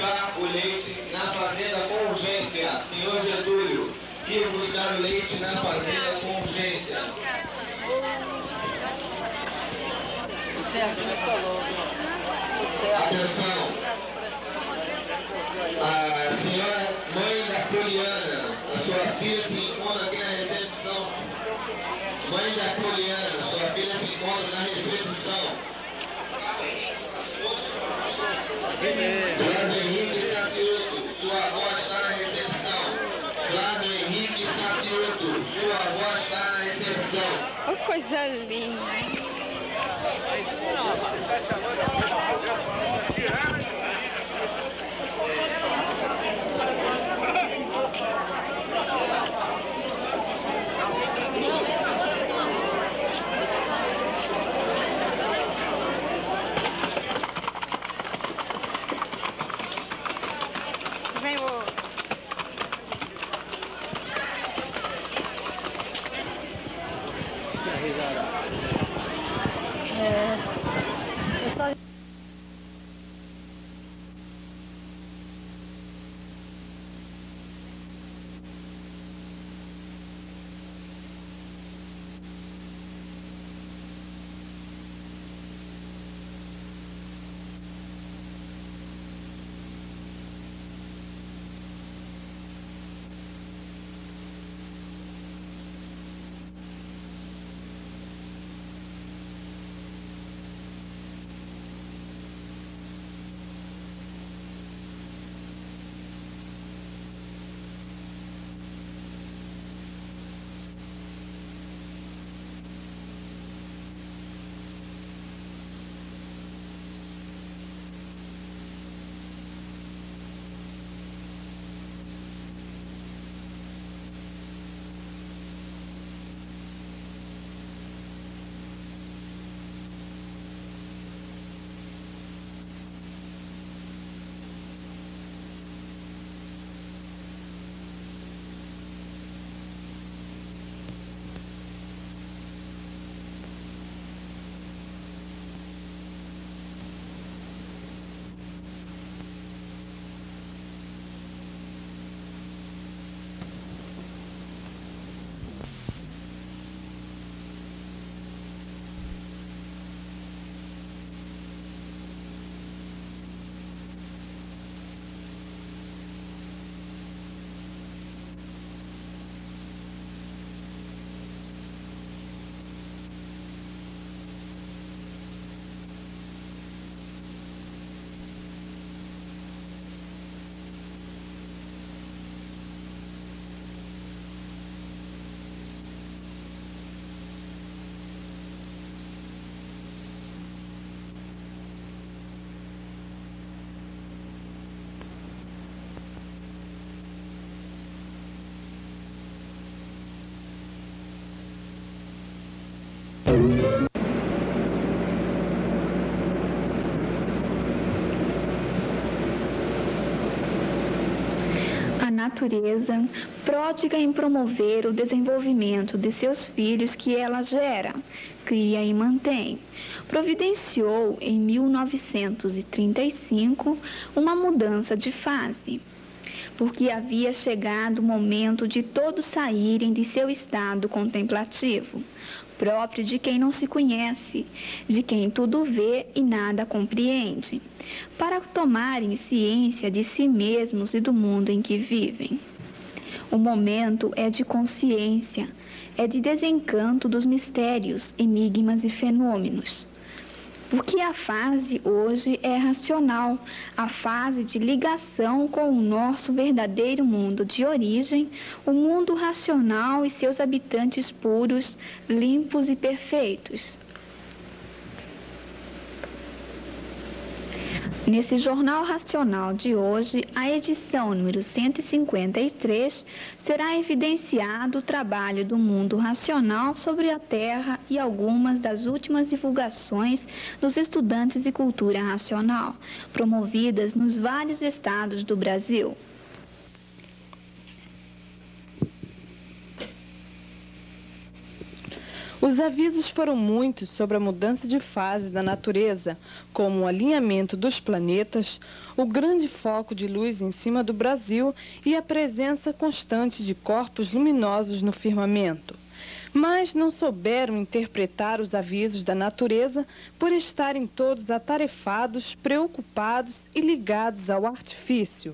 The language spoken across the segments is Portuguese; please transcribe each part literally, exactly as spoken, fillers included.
buscar o leite na fazenda com urgência. Senhor Getúlio, ir buscar o leite na fazenda com urgência. Atenção. A senhora mãe da Poliana, a sua filha se encontra aqui na recepção. Mãe da Poliana, sua filha se encontra na recepção. Flávio Henrique Sacioto, sua avó está na recepção. Flávio Henrique Sacioto, sua avó está na recepção. Oh, coisa linda. Vem o... É... Eu só... A natureza, pródiga em promover o desenvolvimento de seus filhos que ela gera, cria e mantém, providenciou em mil novecentos e trinta e cinco uma mudança de fase, porque havia chegado o momento de todos saírem de seu estado contemplativo, próprio de quem não se conhece, de quem tudo vê e nada compreende, para tomarem ciência de si mesmos e do mundo em que vivem. O momento é de consciência, é de desencanto dos mistérios, enigmas e fenômenos. Porque a fase hoje é racional, a fase de ligação com o nosso verdadeiro mundo de origem, o mundo racional e seus habitantes puros, limpos e perfeitos. Nesse Jornal Racional de hoje, a edição número cento e cinquenta e três, será evidenciado o trabalho do mundo racional sobre a Terra e algumas das últimas divulgações dos estudantes de cultura racional, promovidas nos vários estados do Brasil. O Os avisos foram muitos sobre a mudança de fase da natureza, como o alinhamento dos planetas, o grande foco de luz em cima do Brasil e a presença constante de corpos luminosos no firmamento. Mas não souberam interpretar os avisos da natureza por estarem todos atarefados, preocupados e ligados ao artifício.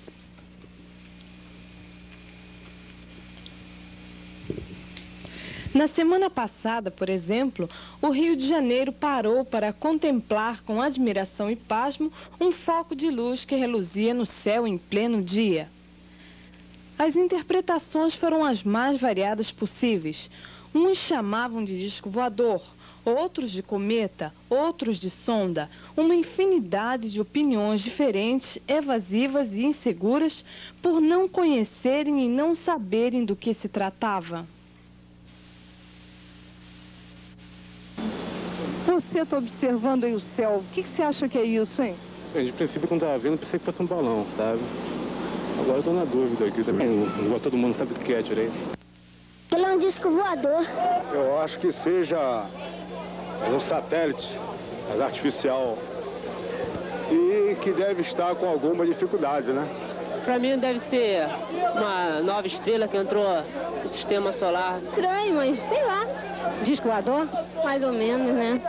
Na semana passada, por exemplo, o Rio de Janeiro parou para contemplar com admiração e pasmo um foco de luz que reluzia no céu em pleno dia. As interpretações foram as mais variadas possíveis. Uns chamavam de disco voador, outros de cometa, outros de sonda, uma infinidade de opiniões diferentes, evasivas e inseguras, por não conhecerem e não saberem do que se tratava. Você está observando aí o céu, o que, que você acha que é isso, hein? Bem, de princípio, quando estava vendo, pensei que fosse um balão, sabe? Agora eu estou na dúvida aqui também, não todo mundo sabe o que é direito. Ele é um disco voador. Eu acho que seja um satélite, mas artificial, e que deve estar com alguma dificuldade, né? Para mim deve ser uma nova estrela que entrou no sistema solar. Estranho, mas sei lá. Disco voador? Mais ou menos, né?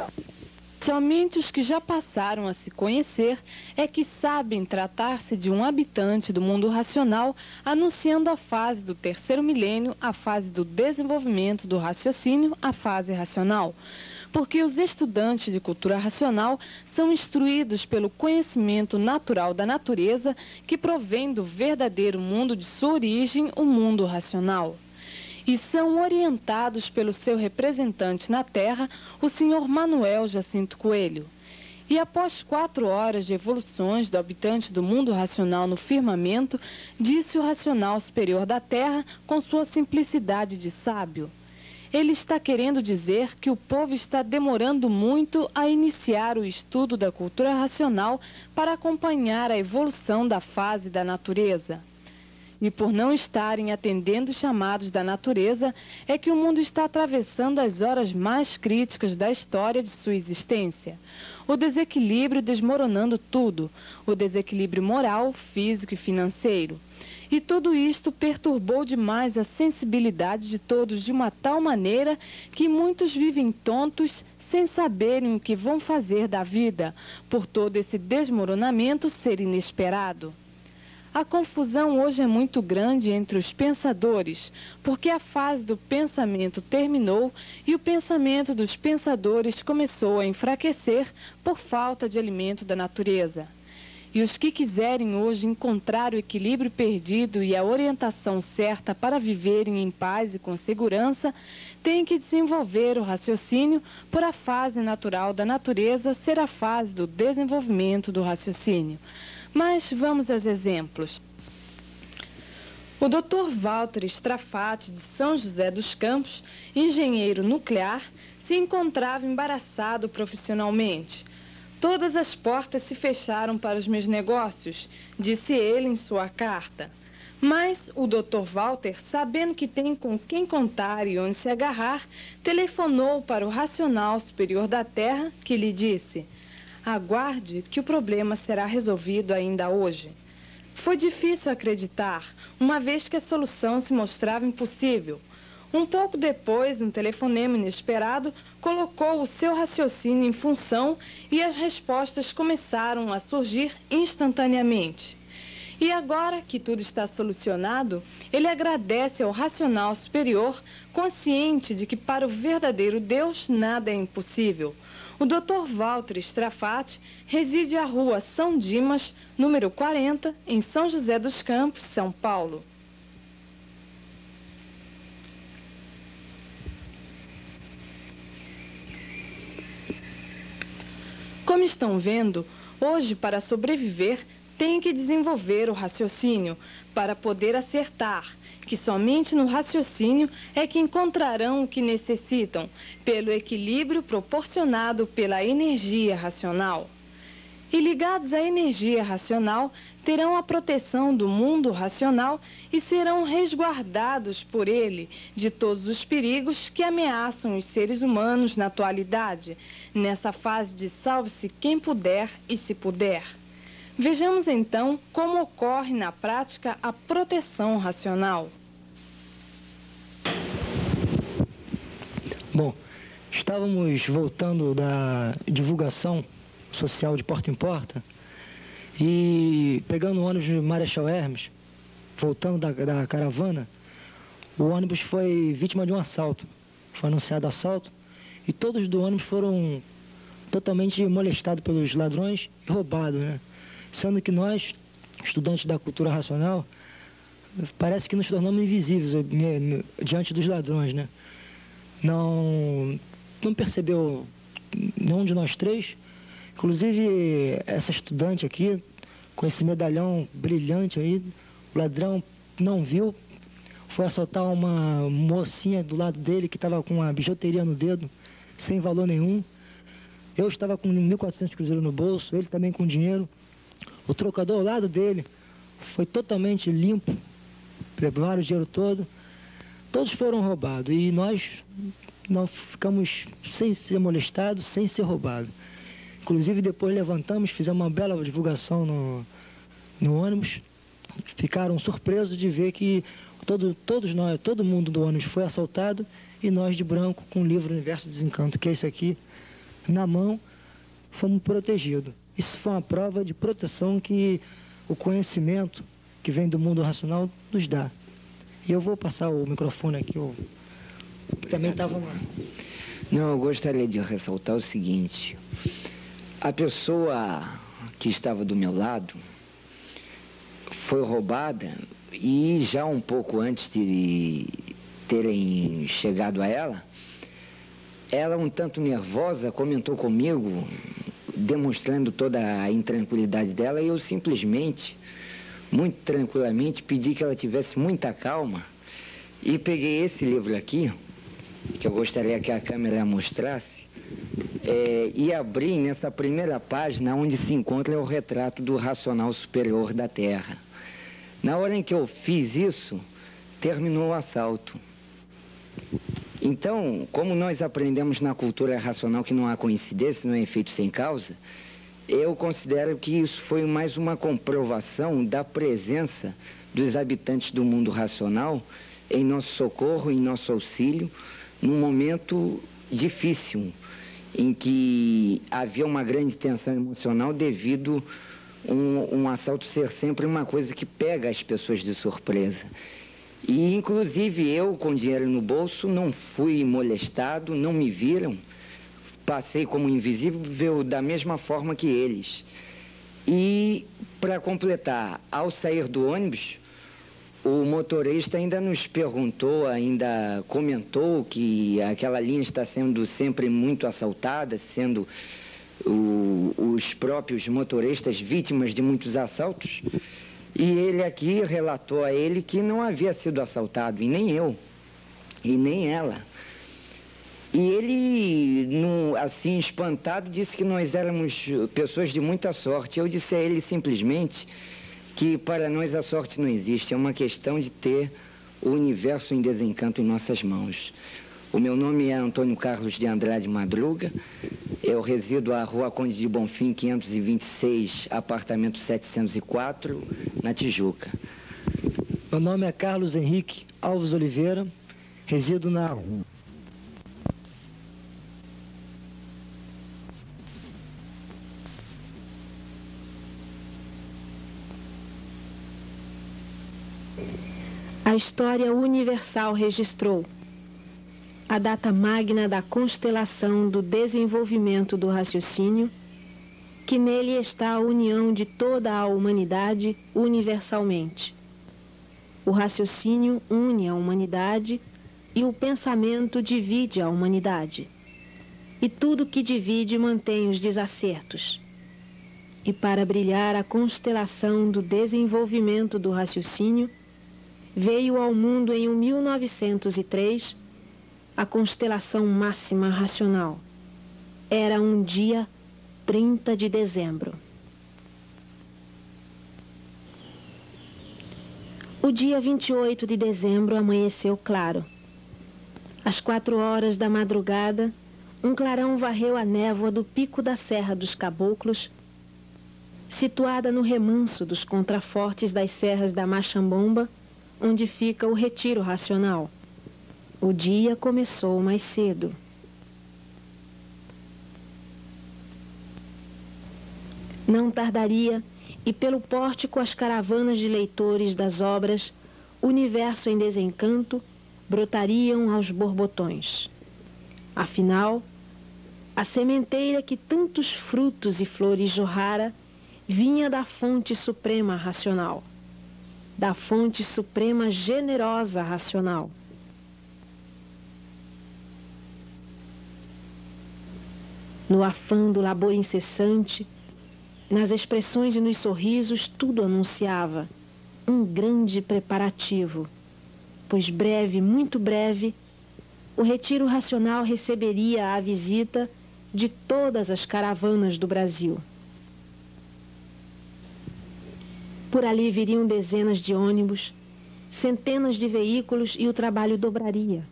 Somente os que já passaram a se conhecer é que sabem tratar-se de um habitante do mundo racional, anunciando a fase do terceiro milênio, a fase do desenvolvimento do raciocínio, a fase racional. Porque os estudantes de cultura racional são instruídos pelo conhecimento natural da natureza que provém do verdadeiro mundo de sua origem, o mundo racional. E são orientados pelo seu representante na Terra, o senhor Manuel Jacinto Coelho. E após quatro horas de evoluções do habitante do mundo racional no firmamento, disse o racional superior da Terra com sua simplicidade de sábio: ele está querendo dizer que o povo está demorando muito a iniciar o estudo da cultura racional para acompanhar a evolução da fase da natureza. E por não estarem atendendo os chamados da natureza, é que o mundo está atravessando as horas mais críticas da história de sua existência. O desequilíbrio desmoronando tudo, o desequilíbrio moral, físico e financeiro. E tudo isto perturbou demais a sensibilidade de todos de uma tal maneira que muitos vivem tontos, sem saberem o que vão fazer da vida, por todo esse desmoronamento ser inesperado. A confusão hoje é muito grande entre os pensadores, porque a fase do pensamento terminou e o pensamento dos pensadores começou a enfraquecer por falta de alimento da natureza. E os que quiserem hoje encontrar o equilíbrio perdido e a orientação certa para viverem em paz e com segurança, têm que desenvolver o raciocínio por a fase natural da natureza ser a fase do desenvolvimento do raciocínio. Mas vamos aos exemplos. O doutor Walter Strafati, de São José dos Campos, engenheiro nuclear, se encontrava embaraçado profissionalmente. Todas as portas se fecharam para os meus negócios, disse ele em sua carta. Mas o doutor Walter, sabendo que tem com quem contar e onde se agarrar, telefonou para o racional superior da Terra, que lhe disse: aguarde que o problema será resolvido ainda hoje. Foi difícil acreditar, uma vez que a solução se mostrava impossível. Um pouco depois, um telefonema inesperado colocou o seu raciocínio em função e as respostas começaram a surgir instantaneamente. E agora que tudo está solucionado, ele agradece ao racional superior, consciente de que para o verdadeiro Deus nada é impossível. O doutor Walter Strafati reside à rua São Dimas, número quarenta, em São José dos Campos, São Paulo. Como estão vendo, hoje, para sobreviver, tem que desenvolver o raciocínio para poder acertar, que somente no raciocínio é que encontrarão o que necessitam, pelo equilíbrio proporcionado pela energia racional. E ligados à energia racional, terão a proteção do mundo racional e serão resguardados por ele de todos os perigos que ameaçam os seres humanos na atualidade, nessa fase de salve-se quem puder e se puder. Vejamos então como ocorre na prática a proteção racional. Bom, estávamos voltando da divulgação social de porta em porta e pegando o ônibus de Marechal Hermes, voltando da, da caravana, o ônibus foi vítima de um assalto. Foi anunciado assalto e todos do ônibus foram totalmente molestados pelos ladrões e roubados, né? Sendo que nós, estudantes da cultura racional, parece que nos tornamos invisíveis diante dos ladrões, né? Não, não percebeu nenhum de nós três. Inclusive, essa estudante aqui, com esse medalhão brilhante aí, o ladrão não viu, foi assaltar uma mocinha do lado dele que estava com uma bijuteria no dedo, sem valor nenhum. Eu estava com mil e quatrocentos cruzeiros no bolso, ele também com dinheiro. O trocador ao lado dele foi totalmente limpo, levaram o dinheiro todo. Todos foram roubados e nós não ficamos sem ser molestados, sem ser roubados. Inclusive depois levantamos, fizemos uma bela divulgação no, no ônibus. Ficaram surpresos de ver que todo, todos nós, todo mundo do ônibus foi assaltado e nós de branco, com o livro Universo de Desencanto, que é esse aqui, na mão, fomos protegidos. Isso foi uma prova de proteção que o conhecimento que vem do mundo racional nos dá. E eu vou passar o microfone aqui, eu também estava lá. Não, eu gostaria de ressaltar o seguinte. A pessoa que estava do meu lado foi roubada e já um pouco antes de terem chegado a ela, ela um tanto nervosa comentou comigo, demonstrando toda a intranquilidade dela, e eu simplesmente, muito tranquilamente, pedi que ela tivesse muita calma e peguei esse livro aqui, que eu gostaria que a câmera mostrasse, é, e abri nessa primeira página onde se encontra o retrato do racional superior da Terra. Na hora em que eu fiz isso, terminou o assalto. Então, como nós aprendemos na cultura racional que não há coincidência, não é efeito sem causa, eu considero que isso foi mais uma comprovação da presença dos habitantes do mundo racional em nosso socorro, em nosso auxílio, num momento difícil, em que havia uma grande tensão emocional devido um, um assalto ser sempre uma coisa que pega as pessoas de surpresa. E, inclusive, eu, com dinheiro no bolso, não fui molestado, não me viram, passei como invisível da mesma forma que eles. E, para completar, ao sair do ônibus, o motorista ainda nos perguntou, ainda comentou que aquela linha está sendo sempre muito assaltada, sendo o, os próprios motoristas vítimas de muitos assaltos. E ele aqui relatou a ele que não havia sido assaltado, e nem eu, e nem ela. E ele, num, assim, espantado, disse que nós éramos pessoas de muita sorte. Eu disse a ele simplesmente que para nós a sorte não existe, é uma questão de ter o universo em desencanto em nossas mãos. O meu nome é Antônio Carlos de Andrade Madruga, eu resido à Rua Conde de Bonfim, quinhentos e vinte e seis, apartamento setecentos e quatro, na Tijuca. Meu nome é Carlos Henrique Alves Oliveira, resido na... A história universal registrou a data magna da constelação do desenvolvimento do raciocínio, que nele está a união de toda a humanidade universalmente. O raciocínio une a humanidade e o pensamento divide a humanidade. E tudo que divide mantém os desacertos. E para brilhar a constelação do desenvolvimento do raciocínio, veio ao mundo em mil novecentos e três a constelação máxima racional. Era um dia trinta de dezembro. O dia vinte e oito de dezembro amanheceu claro. Às quatro horas da madrugada, um clarão varreu a névoa do pico da Serra dos Caboclos, situada no remanso dos contrafortes das serras da Machambomba, onde fica o Retiro Racional. O dia começou mais cedo. Não tardaria, e pelo pórtico as caravanas de leitores das obras Universo em Desencanto brotariam aos borbotões. Afinal, a sementeira que tantos frutos e flores jorrara vinha da fonte suprema racional, da fonte suprema generosa racional. No afã do labor incessante, nas expressões e nos sorrisos, tudo anunciava um grande preparativo, pois breve, muito breve, o Retiro Racional receberia a visita de todas as caravanas do Brasil. Por ali viriam dezenas de ônibus, centenas de veículos e o trabalho dobraria.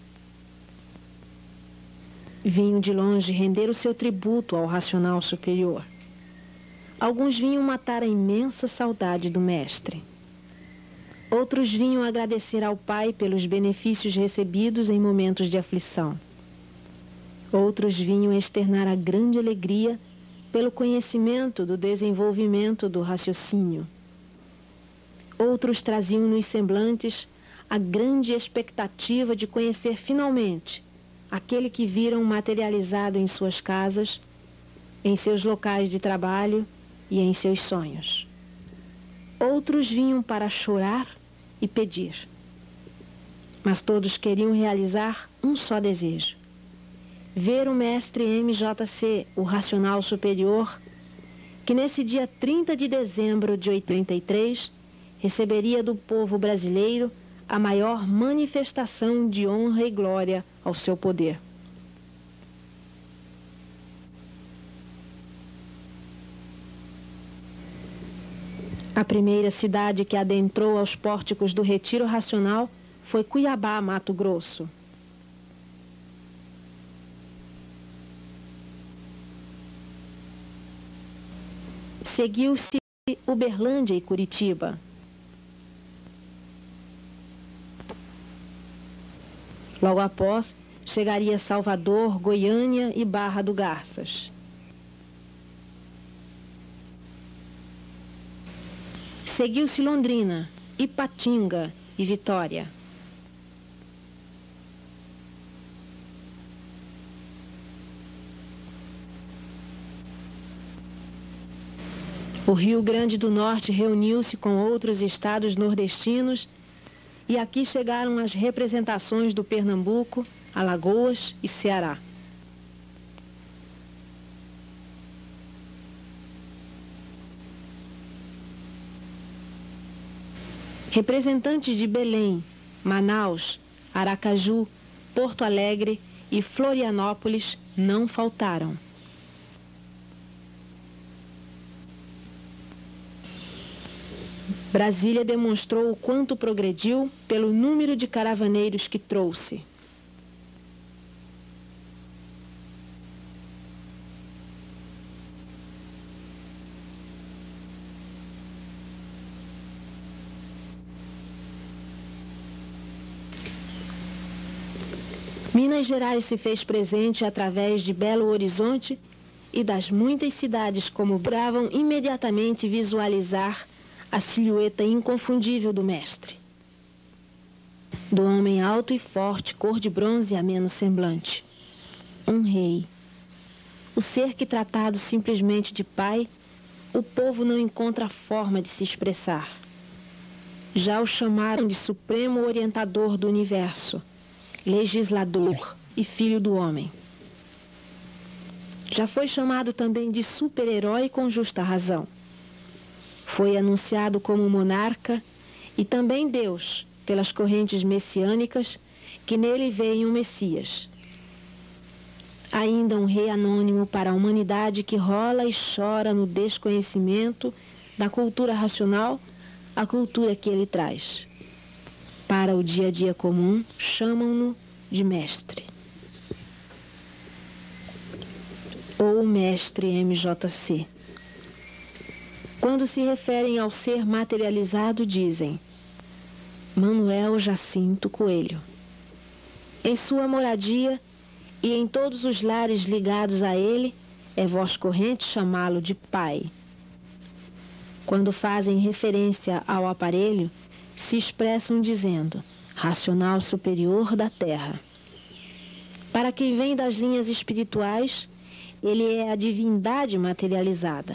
Vinham de longe render o seu tributo ao Racional Superior. Alguns vinham matar a imensa saudade do mestre. Outros vinham agradecer ao Pai pelos benefícios recebidos em momentos de aflição. Outros vinham externar a grande alegria pelo conhecimento do desenvolvimento do raciocínio. Outros traziam nos semblantes a grande expectativa de conhecer finalmente aquele que viram materializado em suas casas, em seus locais de trabalho e em seus sonhos. Outros vinham para chorar e pedir. Mas todos queriam realizar um só desejo: ver o mestre M J C, o Racional Superior, que nesse dia trinta de dezembro de oitenta e três receberia do povo brasileiro a maior manifestação de honra e glória ao seu poder. A primeira cidade que adentrou aos pórticos do Retiro Racional foi Cuiabá, Mato Grosso. Seguiu-se Uberlândia e Curitiba. Logo após, chegaria Salvador, Goiânia e Barra do Garças. Seguiu-se Londrina, Ipatinga e Vitória. O Rio Grande do Norte reuniu-se com outros estados nordestinos e aqui chegaram as representações do Pernambuco, Alagoas e Ceará. Representantes de Belém, Manaus, Aracaju, Porto Alegre e Florianópolis não faltaram. Brasília demonstrou o quanto progrediu pelo número de caravaneiros que trouxe. Minas Gerais se fez presente através de Belo Horizonte e das muitas cidades como bravam imediatamente visualizar a silhueta inconfundível do mestre. Do homem alto e forte, cor de bronze e ameno semblante. Um rei. O ser que, tratado simplesmente de pai, o povo não encontra forma de se expressar. Já o chamaram de supremo orientador do universo, legislador e filho do homem. Já foi chamado também de super-herói com justa razão. Foi anunciado como monarca e também Deus, pelas correntes messiânicas, que nele veio um Messias. Ainda um rei anônimo para a humanidade que rola e chora no desconhecimento da cultura racional, a cultura que ele traz. Para o dia a dia comum, chamam-no de mestre. Ou mestre M J C. Quando se referem ao ser materializado, dizem Manuel Jacinto Coelho. Em sua moradia e em todos os lares ligados a ele, é voz corrente chamá-lo de pai. Quando fazem referência ao aparelho, se expressam dizendo racional superior da Terra. Para quem vem das linhas espirituais, ele é a divindade materializada.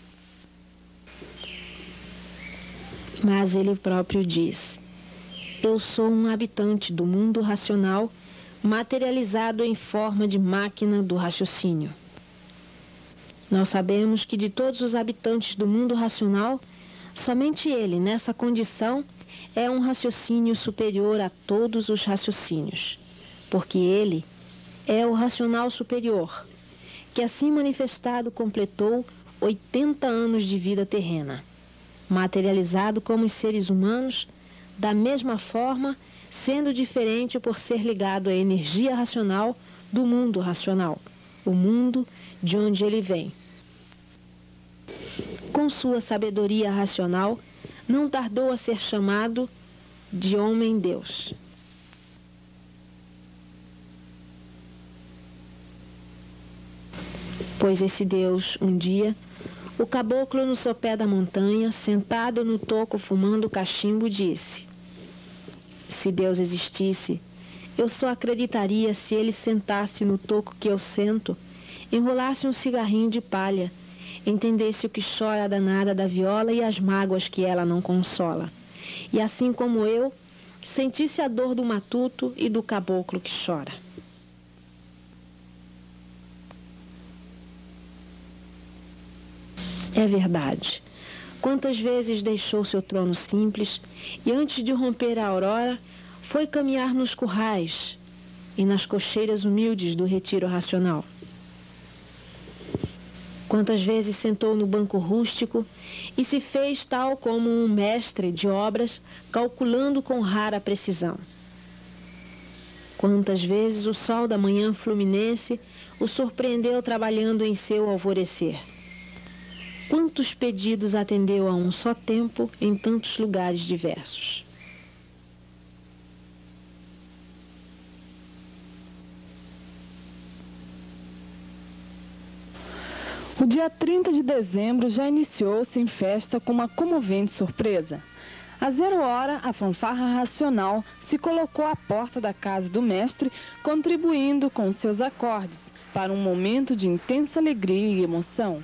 Mas ele próprio diz: eu sou um habitante do mundo racional materializado em forma de máquina do raciocínio. Nós sabemos que de todos os habitantes do mundo racional, somente ele, nessa condição, é um raciocínio superior a todos os raciocínios, porque ele é o racional superior, que assim manifestado completou oitenta anos de vida terrena, materializado como os seres humanos, da mesma forma, sendo diferente por ser ligado à energia racional do mundo racional, o mundo de onde ele vem. Com sua sabedoria racional, não tardou a ser chamado de homem-deus. Pois esse Deus, um dia, o caboclo no sopé da montanha, sentado no toco fumando cachimbo, disse: se Deus existisse, eu só acreditaria se ele sentasse no toco que eu sento, enrolasse um cigarrinho de palha, entendesse o que chora a danada da viola e as mágoas que ela não consola, e assim como eu, sentisse a dor do matuto e do caboclo que chora. É verdade. Quantas vezes deixou seu trono simples e antes de romper a aurora, foi caminhar nos currais e nas cocheiras humildes do retiro racional. Quantas vezes sentou no banco rústico e se fez tal como um mestre de obras, calculando com rara precisão. Quantas vezes o sol da manhã fluminense o surpreendeu trabalhando em seu alvorecer. Quantos pedidos atendeu a um só tempo em tantos lugares diversos. O dia trinta de dezembro já iniciou-se em festa com uma comovente surpresa. Às zero hora, a fanfarra racional se colocou à porta da casa do mestre, contribuindo com seus acordes para um momento de intensa alegria e emoção.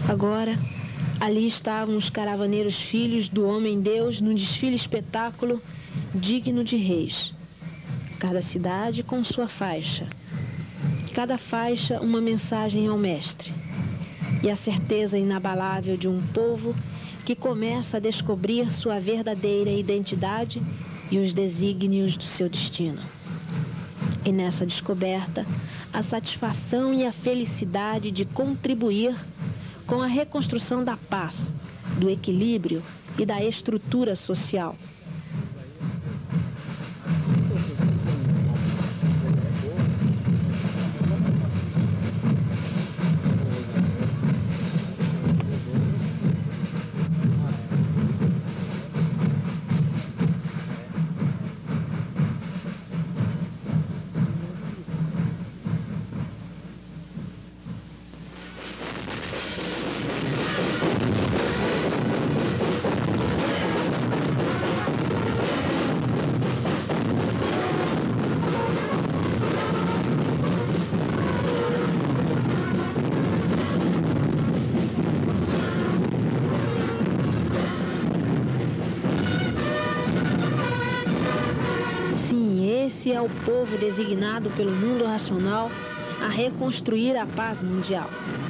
Agora, ali estavam os caravaneiros filhos do homem-deus num desfile espetáculo digno de reis. Cada cidade com sua faixa. Cada faixa uma mensagem ao mestre. E a certeza inabalável de um povo que começa a descobrir sua verdadeira identidade e os desígnios do seu destino. E nessa descoberta, a satisfação e a felicidade de contribuir com a reconstrução da paz, do equilíbrio e da estrutura social. Esse é o povo designado pelo mundo racional a reconstruir a paz mundial.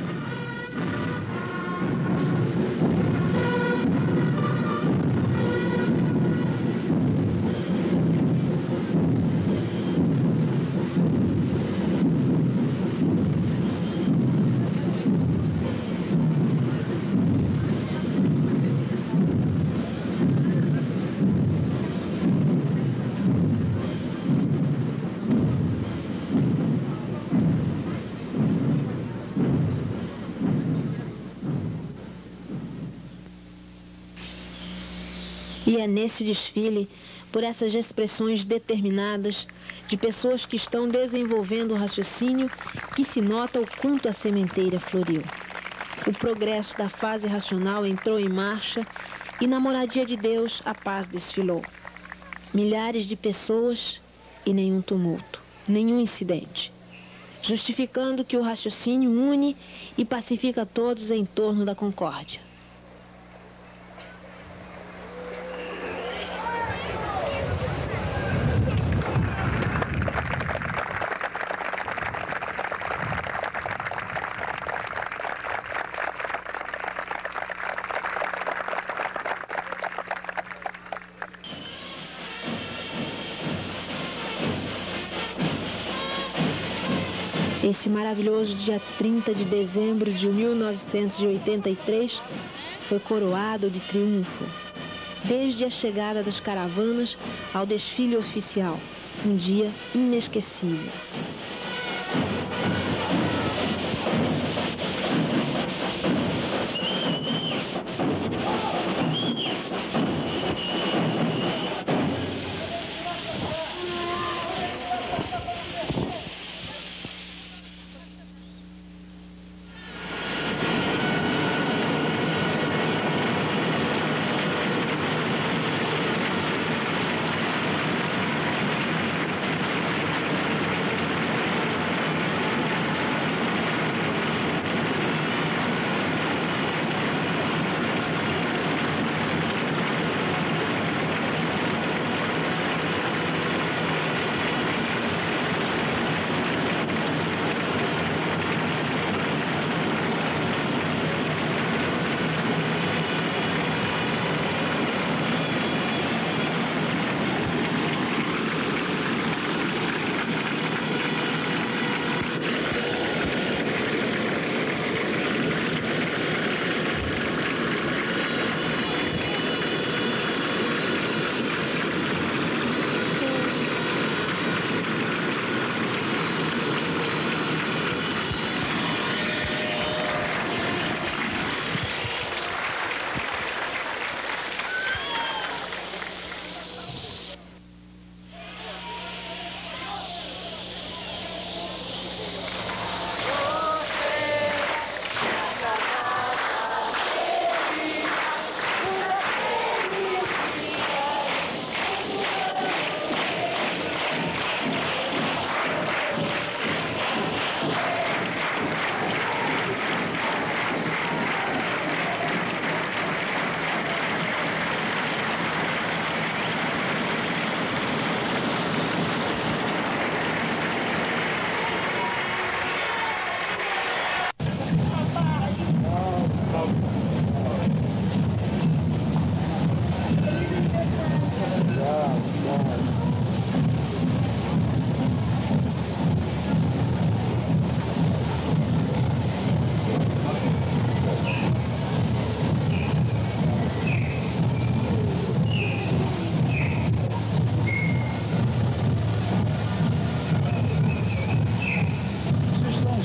E é nesse desfile, por essas expressões determinadas de pessoas que estão desenvolvendo o raciocínio, que se nota o quanto a sementeira floriu. O progresso da fase racional entrou em marcha e na moradia de Deus a paz desfilou. Milhares de pessoas e nenhum tumulto, nenhum incidente, justificando que o raciocínio une e pacifica todos em torno da concórdia. Esse maravilhoso dia trinta de dezembro de mil novecentos e oitenta e três foi coroado de triunfo, desde a chegada das caravanas ao desfile oficial, um dia inesquecível.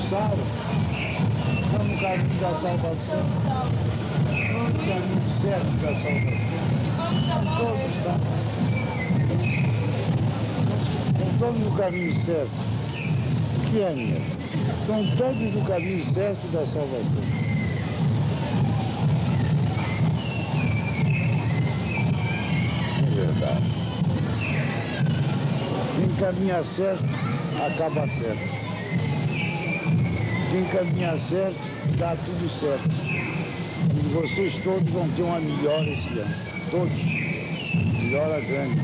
pensaram, estão no caminho da salvação, estão no caminho certo da salvação, todos sabem, estão todos no caminho certo. O que é mesmo? Estão todos no caminho certo da salvação. É verdade. Quem caminha certo, acaba certo. Quem caminha certo, dá tudo certo. E vocês todos vão ter uma melhora esse ano. Todos. Melhora grande.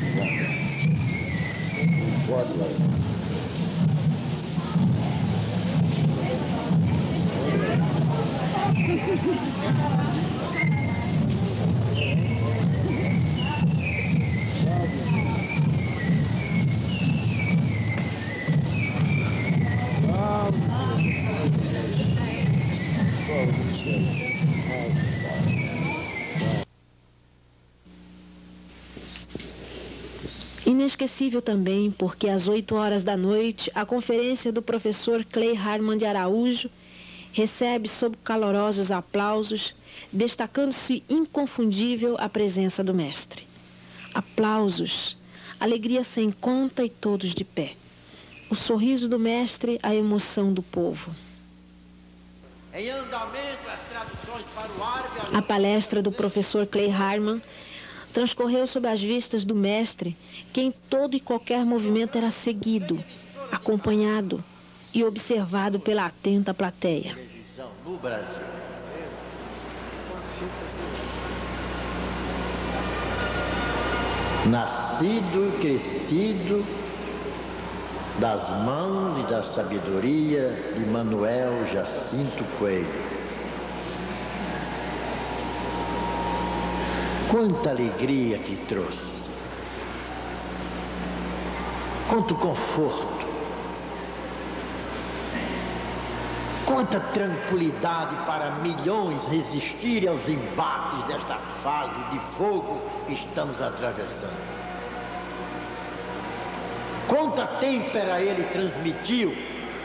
Não pode, lá. Inesquecível também porque às oito horas da noite a conferência do professor Clay Harman de Araújo recebe sob calorosos aplausos, destacando-se inconfundível a presença do mestre. Aplausos, alegria sem conta e todos de pé. O sorriso do mestre, a emoção do povo. Em andamento as traduções para o árabe. A palestra do professor Clay Harman transcorreu sob as vistas do mestre, que em todo e qualquer movimento era seguido, acompanhado e observado pela atenta plateia. No Brasil. Nascido e crescido das mãos e da sabedoria de Manuel Jacinto Coelho. Quanta alegria que trouxe, quanto conforto, quanta tranquilidade para milhões resistirem aos embates desta fase de fogo que estamos atravessando. Quanta têmpera ele transmitiu,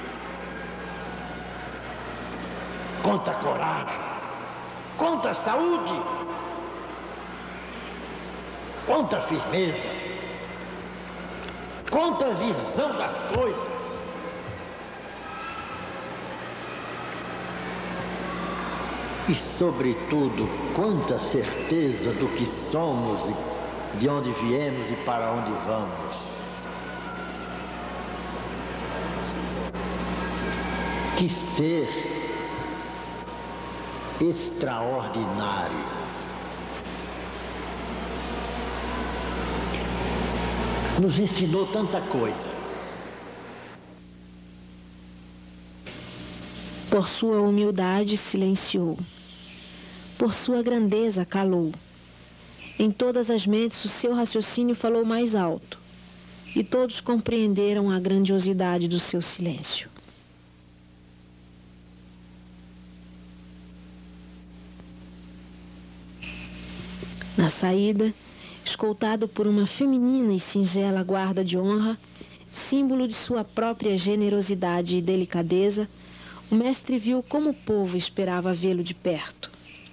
quanta coragem, quanta saúde, quanta firmeza, quanta visão das coisas. E, sobretudo, quanta certeza do que somos, e de onde viemos e para onde vamos. Que ser extraordinário. Nos ensinou tanta coisa. Por sua humildade silenciou, por sua grandeza calou. Em todas as mentes o seu raciocínio falou mais alto, e todos compreenderam a grandiosidade do seu silêncio. Na saída, escoltado por uma feminina e singela guarda de honra, símbolo de sua própria generosidade e delicadeza, o mestre viu como o povo esperava vê-lo de perto.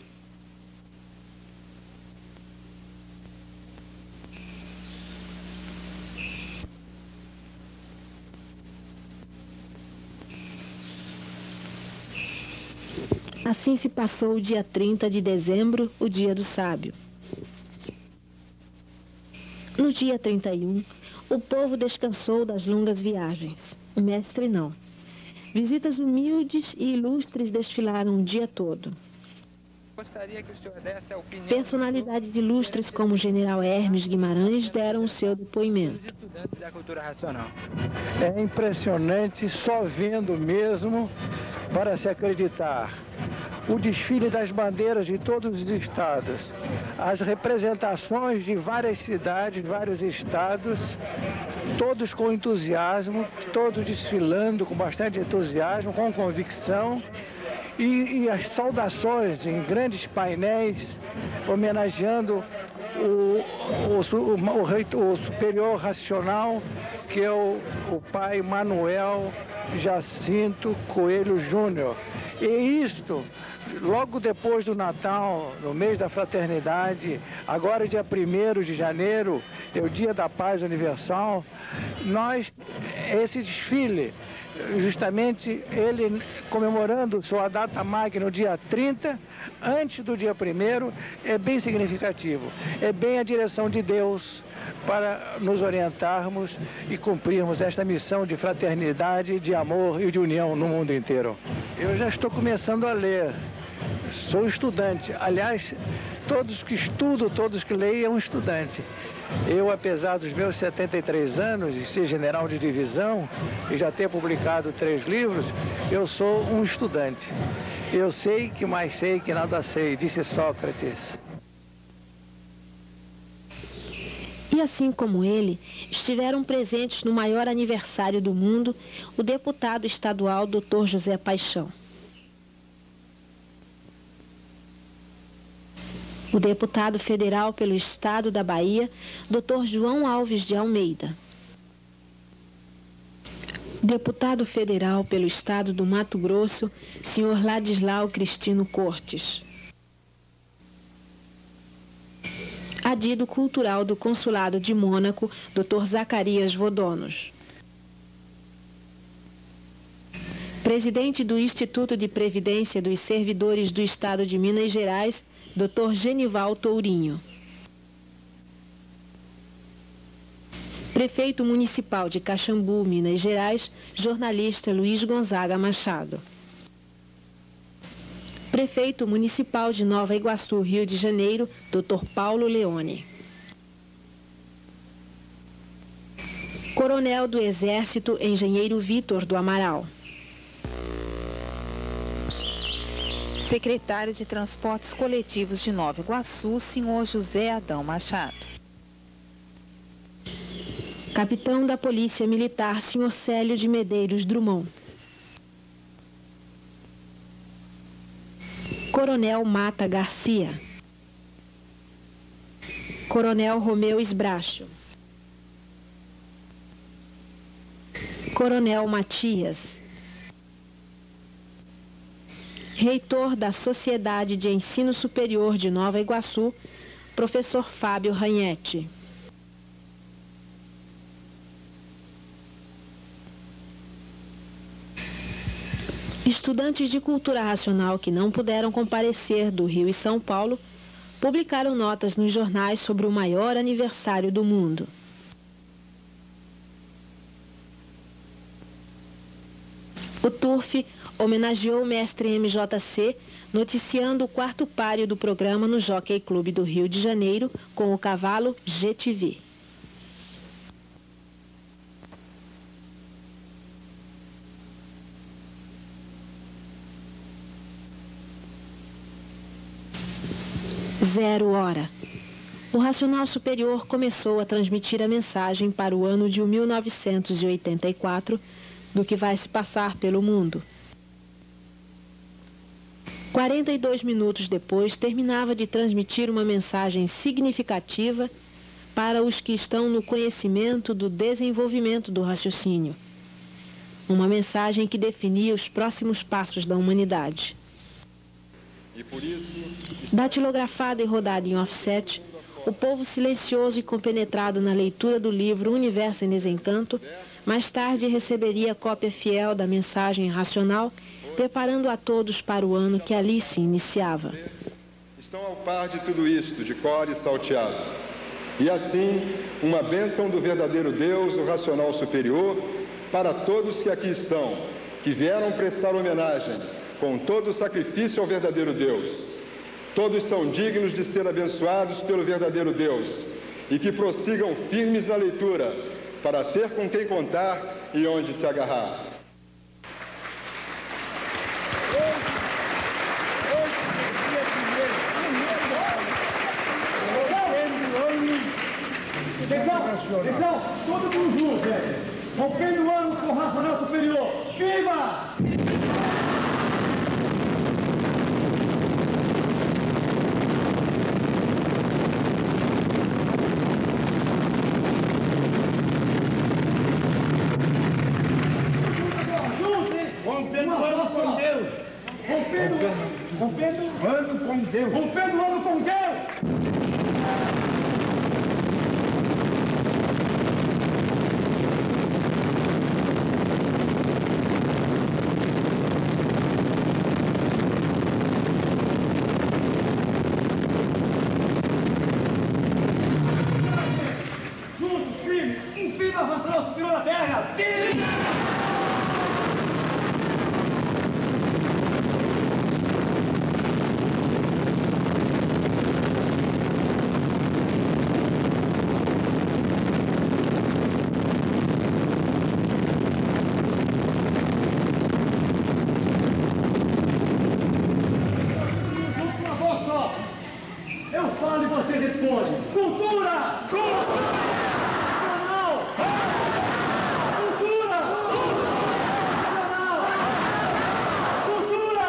Assim se passou o dia trinta de dezembro, o dia do sábio. No dia trinta e um, o povo descansou das longas viagens. O mestre não. Visitas humildes e ilustres desfilaram o dia todo. Gostaria que o senhor desse a opinião. Personalidades ilustres como o general Hermes Guimarães deram o seu depoimento. Estudantes da cultura racional. É impressionante, só vendo mesmo para se acreditar. O desfile das bandeiras de todos os estados, as representações de várias cidades, vários estados, todos com entusiasmo, todos desfilando com bastante entusiasmo, com convicção, e, e as saudações em grandes painéis, homenageando o, o, o, o, o superior racional, que é o, o pai Manuel Jacinto Coelho Júnior. E isto, logo depois do Natal, no mês da Fraternidade, agora dia primeiro de janeiro, é o Dia da Paz Universal, nós, esse desfile, justamente ele comemorando sua data magna no dia trinta, antes do dia primeiro, é bem significativo. É bem a direção de Deus para nos orientarmos e cumprirmos esta missão de fraternidade, de amor e de união no mundo inteiro. Eu já estou começando a ler, sou estudante. Aliás, todos que estudam, todos que leem, é um estudante. Eu, apesar dos meus setenta e três anos e ser general de divisão e já ter publicado três livros, eu sou um estudante. Eu sei que mais sei que nada sei, disse Sócrates. E assim como ele, estiveram presentes no maior aniversário do mundo o deputado estadual doutor José Paixão. O deputado federal pelo estado da Bahia, doutor João Alves de Almeida. Deputado federal pelo estado do Mato Grosso, senhor Ladislau Cristino Cortes. Adido cultural do Consulado de Mônaco, doutor Zacarias Vodonos. Presidente do Instituto de Previdência dos Servidores do Estado de Minas Gerais, doutor Genival Tourinho. Prefeito Municipal de Caxambu, Minas Gerais, jornalista Luiz Gonzaga Machado. Prefeito Municipal de Nova Iguaçu, Rio de Janeiro, doutor Paulo Leone. Coronel do Exército, engenheiro Vitor do Amaral. Secretário de Transportes Coletivos de Nova Iguaçu, senhor José Adão Machado. Capitão da Polícia Militar, senhor Célio de Medeiros Drummond. Coronel Mata Garcia. Coronel Romeu Esbracho. Coronel Matias. Reitor da Sociedade de Ensino Superior de Nova Iguaçu, professor Fábio Ranhetti. Estudantes de cultura racional que não puderam comparecer do Rio e São Paulo publicaram notas nos jornais sobre o maior aniversário do mundo. O T U F homenageou o mestre M J C, noticiando o quarto páreo do programa no Jockey Clube do Rio de Janeiro com o cavalo G T V. Zero hora. O Racional Superior começou a transmitir a mensagem para o ano de mil novecentos e oitenta e quatro do que vai se passar pelo mundo. quarenta e dois minutos depois, terminava de transmitir uma mensagem significativa para os que estão no conhecimento do desenvolvimento do raciocínio. Uma mensagem que definia os próximos passos da humanidade. E por isso... Datilografada e rodada em offset, o povo silencioso e compenetrado na leitura do livro Universo em Desencanto, mais tarde receberia cópia fiel da mensagem racional, preparando a todos para o ano que ali se iniciava. Estão ao par de tudo isto, de cor e salteado. E assim, uma bênção do verdadeiro Deus, o racional superior, para todos que aqui estão, que vieram prestar homenagem, com todo o sacrifício ao verdadeiro Deus. Todos são dignos de ser abençoados pelo verdadeiro Deus e que prossigam firmes na leitura, para ter com quem contar e onde se agarrar. Atenção, atenção, todo mundo junto, velho. Rompendo o ano com o Racional Superior. Viva! Rompendo o ano com Deus. Rompendo o ano com Deus. Rompendo o ano com Deus. Eu falo e você responde. Cultura! Cultura! Nacional! Cultura! Nacional! Cultura!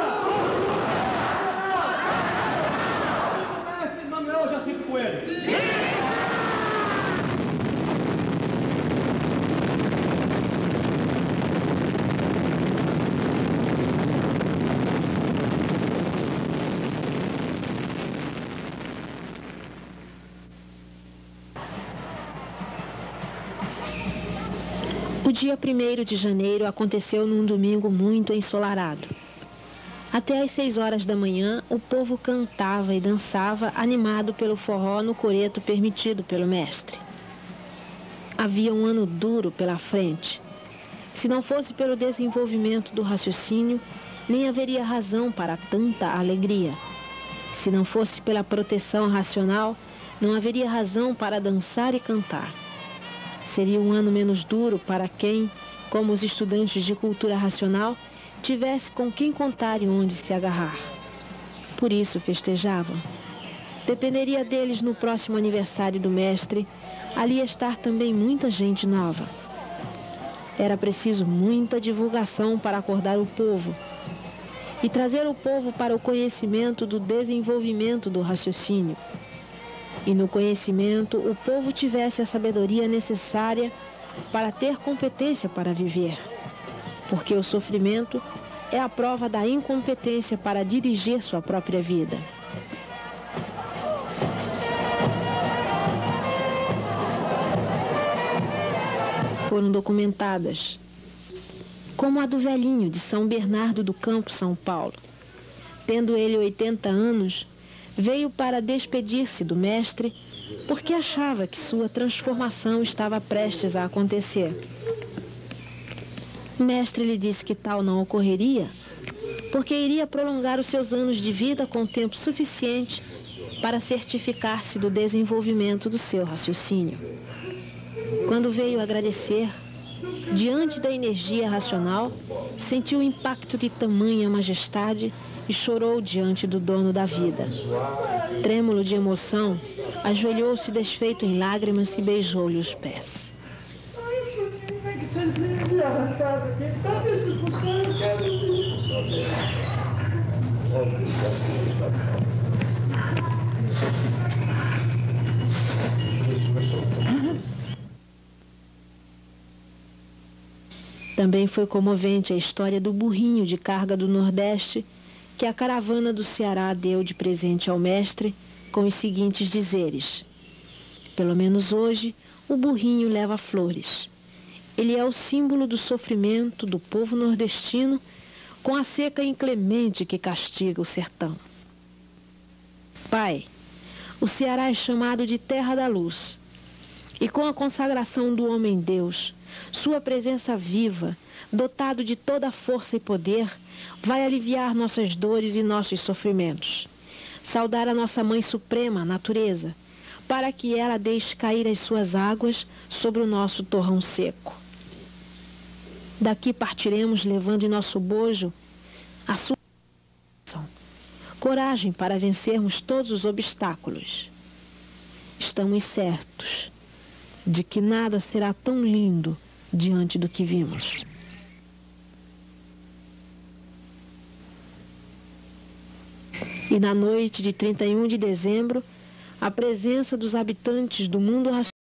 Nacional! O mestre Manuel Jacinto Coelho. O dia primeiro de janeiro aconteceu num domingo muito ensolarado. Até às seis horas da manhã, o povo cantava e dançava, animado pelo forró no coreto permitido pelo mestre. Havia um ano duro pela frente. Se não fosse pelo desenvolvimento do raciocínio, nem haveria razão para tanta alegria. Se não fosse pela proteção racional, não haveria razão para dançar e cantar. Seria um ano menos duro para quem, como os estudantes de cultura racional, tivesse com quem contar e onde se agarrar. Por isso festejavam. Dependeria deles no próximo aniversário do mestre, ali estar também muita gente nova. Era preciso muita divulgação para acordar o povo e trazer o povo para o conhecimento do desenvolvimento do raciocínio. E no conhecimento o povo tivesse a sabedoria necessária para ter competência para viver. Porque o sofrimento é a prova da incompetência para dirigir sua própria vida. Foram documentadas, como a do velhinho de São Bernardo do Campo, São Paulo. Tendo ele oitenta anos, veio para despedir-se do mestre porque achava que sua transformação estava prestes a acontecer. O mestre lhe disse que tal não ocorreria porque iria prolongar os seus anos de vida com tempo suficiente para certificar-se do desenvolvimento do seu raciocínio. Quando veio agradecer, diante da energia racional, sentiu o impacto de tamanha majestade e chorou diante do dono da vida. Trêmulo de emoção, ajoelhou-se desfeito em lágrimas e beijou-lhe os pés. Também foi comovente a história do burrinho de carga do Nordeste que a caravana do Ceará deu de presente ao mestre com os seguintes dizeres: pelo menos hoje o burrinho leva flores. Ele é o símbolo do sofrimento do povo nordestino com a seca inclemente que castiga o sertão. Pai, o Ceará é chamado de terra da luz. E com a consagração do homem-deus, sua presença viva, dotado de toda a força e poder, vai aliviar nossas dores e nossos sofrimentos. Saudar a nossa Mãe Suprema, a natureza, para que ela deixe cair as suas águas sobre o nosso torrão seco. Daqui partiremos levando em nosso bojo a sua coragem para vencermos todos os obstáculos. Estamos certos de que nada será tão lindo diante do que vimos. E na noite de trinta e um de dezembro, a presença dos habitantes do mundo racional